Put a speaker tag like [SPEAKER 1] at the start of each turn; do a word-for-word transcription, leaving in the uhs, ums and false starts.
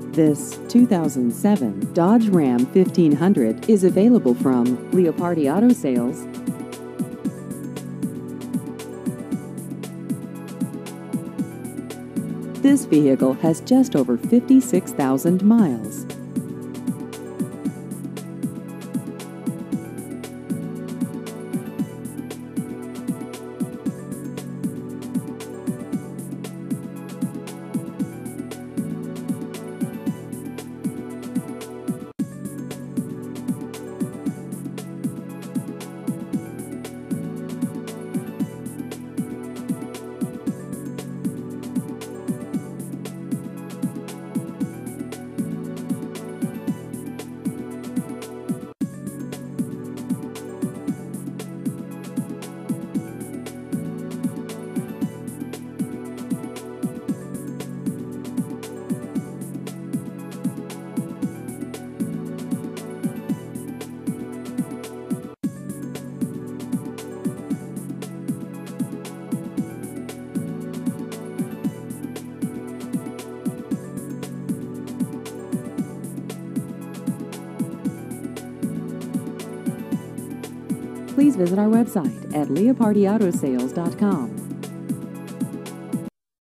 [SPEAKER 1] This two thousand seven Dodge Ram fifteen hundred is available from Leopardi Auto Sales. This vehicle has just over fifty-six thousand miles. Please visit our website at leopardi auto sales dot com.